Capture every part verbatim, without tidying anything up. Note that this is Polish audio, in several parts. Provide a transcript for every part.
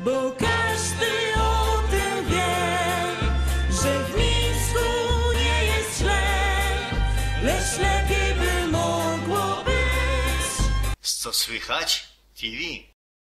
bo każdy o tym wie, że w Mińsku nie jest źle, lecz lepiej by mogło być. Co słychać? T V.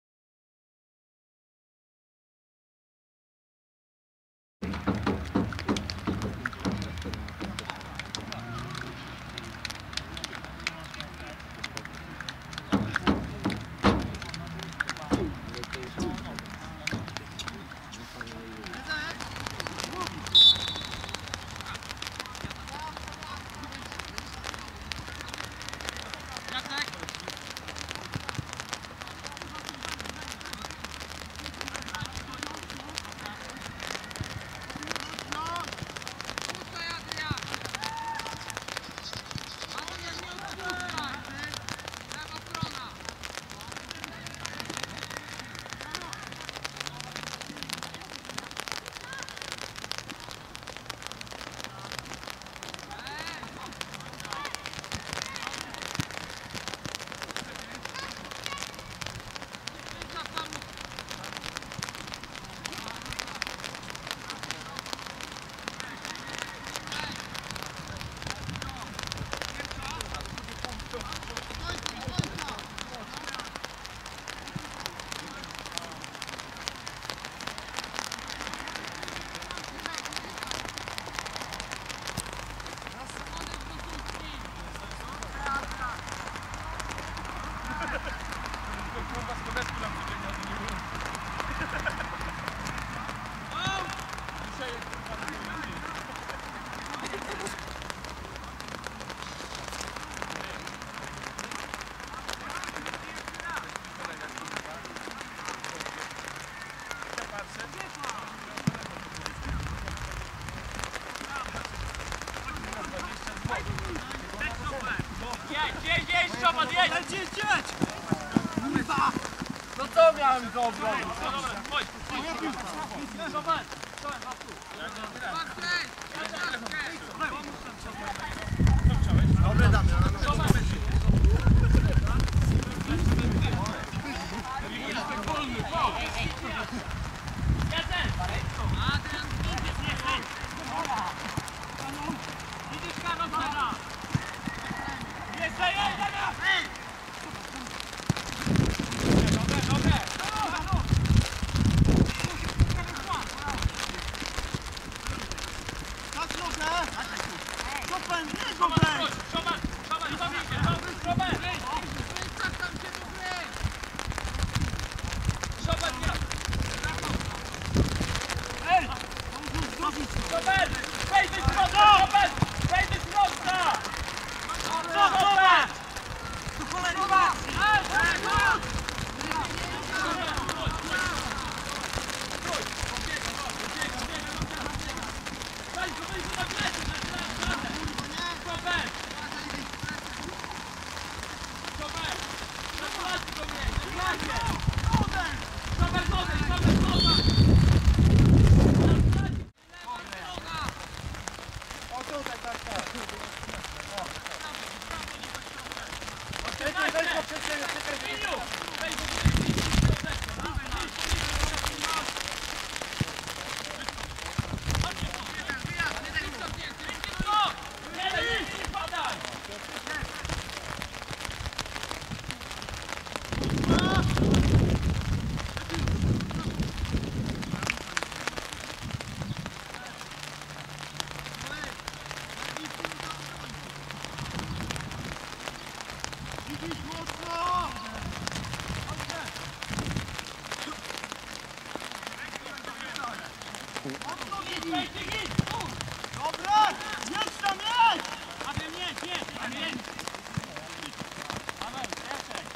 No co miałem dobrą? Dobre damy. Dobra! Jedź tam, jedź! Adam, jedź, jedź! Adam, jedź! Paweł, jeszcze!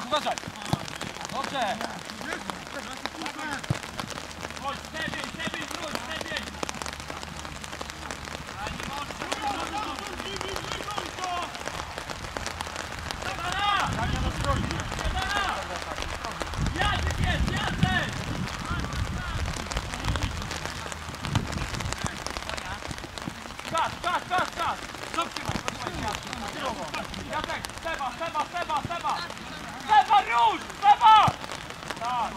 uważaj! Dobrze! Chodź, stebień, stebień, wróć, stebień! Jacek jest, Jacek! Gaz, gaz, gaz, gaz! Dobrze masz, Jacek, Seba, Seba, Seba, Seba! Seba, już! Seba! Tak!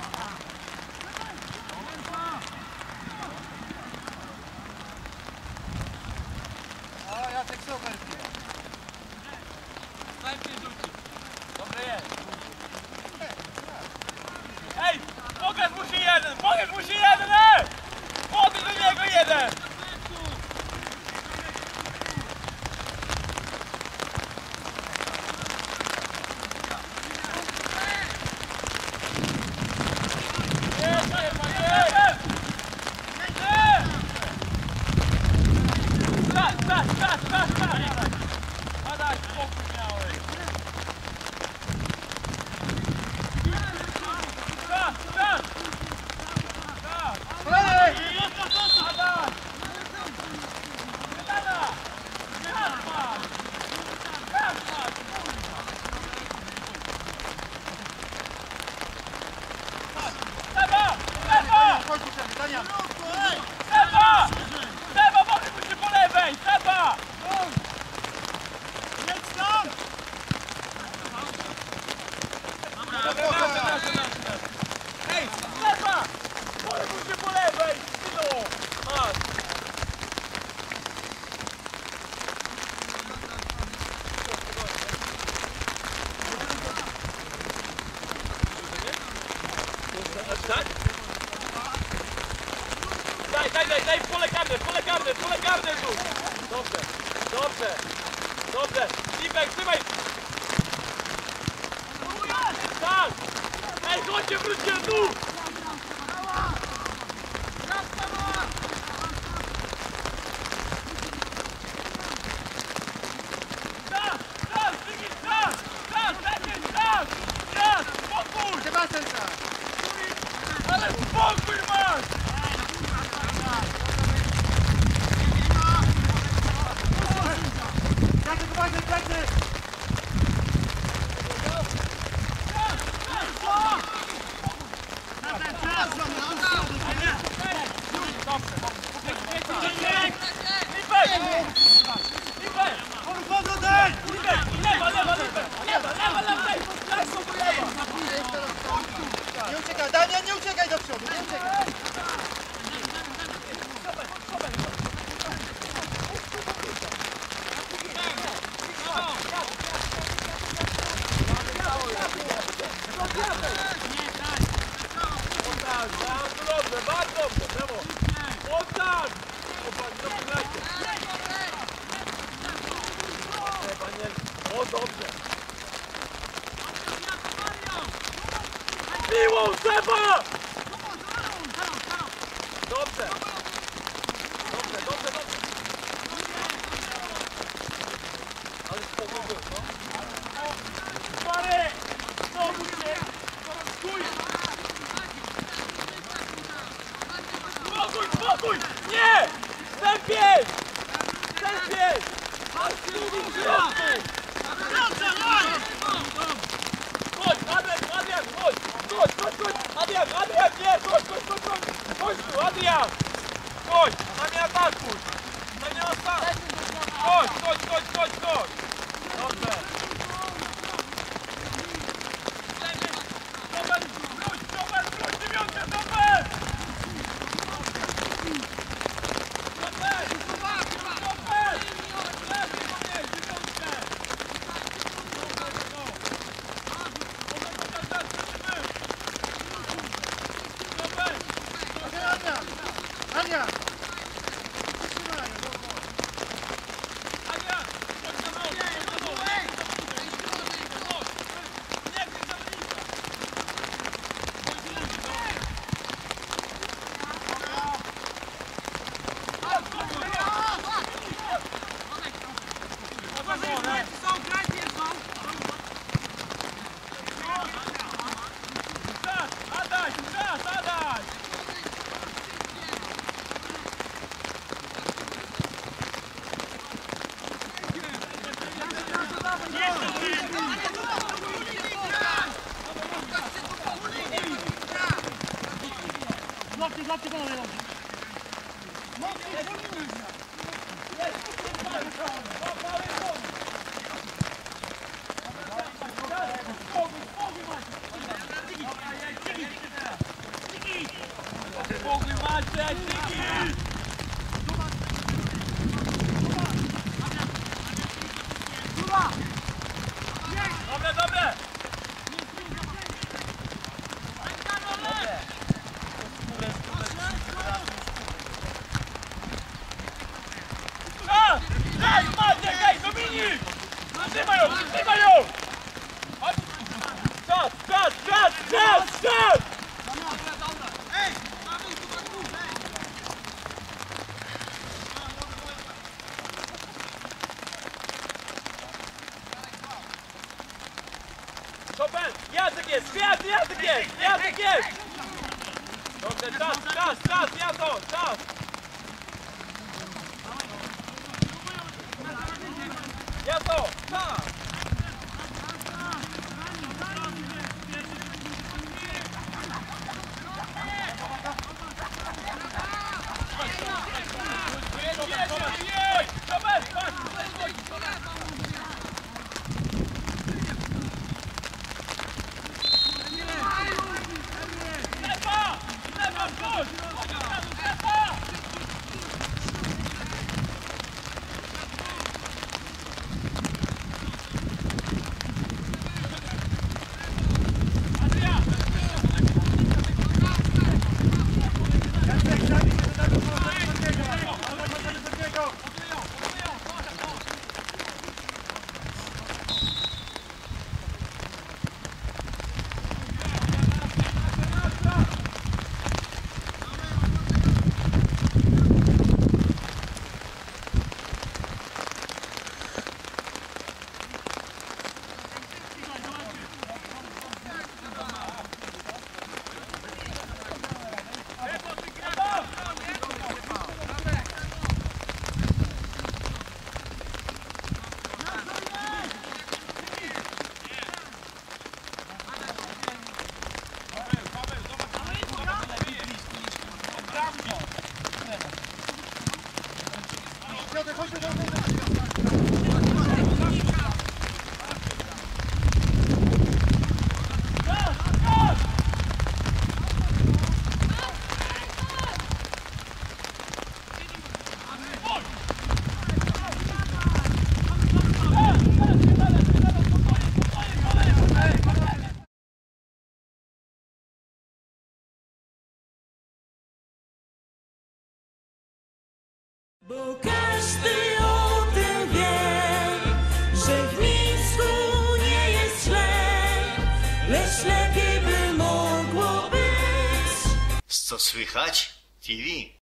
O, Jacek super. Najpierw rzuci. Dobre jest. Ej, pokaż mu się jeden, pokaż mu się jeden, ej! Podejdź do niego jeden! Jest, jest, jest! Stać, stać, stać, stać, stać! Adaj, spokój miałeś! Stać, stać! Stać! Ej! Adaj! Wydana! Gaz masz! Gaz masz! Seba! Seba! Chodź tu, Daniel. Seba! Seba, może mu się po lewej! Seba! Jedź tam! Ej, Seba! Może mu się po lewej! Synu! Masz! Tak? Daj, daj, daj, daj, pole karne, pole karne, pole karne tu! Dobrze, dobrze, dobrze! Zipek, trzymaj! Tak! Ej, chodźcie, wróćcie tu! Tak, tak, Ziggy, tak! Tak, tak jest, tak! Tak, spokój! Sebastian tam. Ale spokój masz! Jacek, uważaj, plecy! Nie uciekaj, Daniel, nie uciekaj do przodu, nie uciekaj. Bardzo dobrze, bardzo dobrze, brawo! Oddaj! O, dobrze! Miłą, Seba! Dobrze! Dobrze, dobrze, dobrze! Ale spokój był, no! Marek! Znowu się! Stój! Spokój, spokój! Nie! Stępień! Stępień! Aż drugi środku! Chodź, Adrian, Adrian, chodź! Chodź, chodź, chodź! Adrian, Adrian, nie! Chodź, chodź, chodź, chodź! Chodź tu, Adrian! Chodź, na nie atakuj! Na nie atakuj! Chodź, chodź, chodź, chodź, chodź! Dobrze! Robert, wróć, Robert, wróć, dziewiątkę, Robert! Robert! Robert! Lepiej powiedz, dziewiątkę! Ania! Ania! Adrian, chodź na nogi! Złapcie, złapcie panowie nogi. Spokój macie, dziki! Dobre, dobre! A! Ej, Maciek, ej, Dominik! Trzymaj ją, trzymaj ją! Chodź! Czas, czas, czas, czas, czas! Chopin, Jacek jest, Jacek, Jacek jest, Jacek jest! Dobrze, czas, czas, czas, Jato, czas! Jato, czas! Chopin, patrz! Lewa! Lewa, wchodź! Chodź od razu, lewa! Adrian! Jacek, zabij się do tego wysokiego. Do wysokiego. Piotrek, chodź do domu. Bo każdy o tym wie, że w Mińsku nie jest źle, lecz lepiej by mogło być. Co słychać? T V.